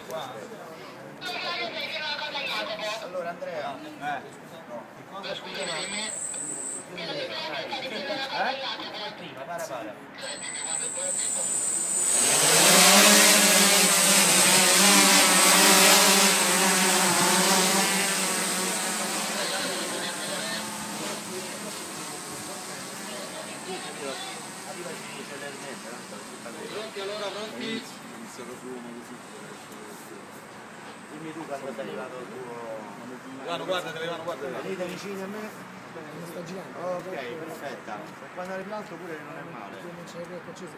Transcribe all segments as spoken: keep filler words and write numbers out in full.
Allora Andrea, eh. Cosa scusa? Eh? Prima, para para. Pronti allora, pronti? Iniziato prima così. Dimmi tu quando sei arrivato il tuo... Ivano, guarda, Ivano, guarda. Venite vicini a me. Non sta girando. Ok, perfetta. Se quando arrivi l'altro pure non è male. Non c'è il acceso.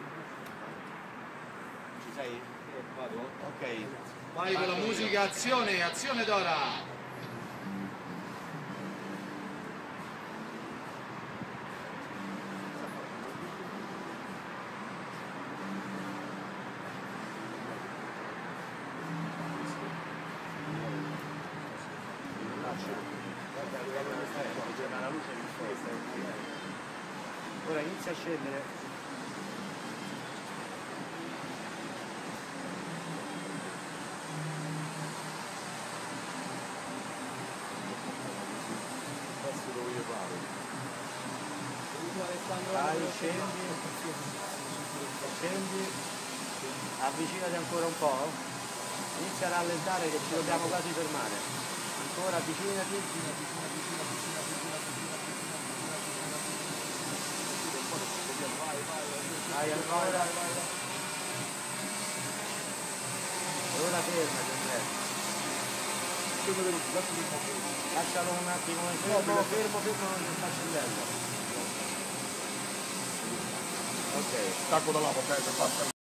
Ci sei? Vado. Ok. Vai con la musica, azione, azione d'ora. Ora inizia a scendere. Adesso dove io vado. Vai, scendi. Scendi. Avvicinati ancora un po'. Inizia a rallentare che ci dobbiamo quasi fermare. Ancora avvicinati. Vai ancora. Ora fermati Andrea. Lascialo un attimo fermo, fermo, fermo, non si sta scendendo. Ok. Stacco da là, ok?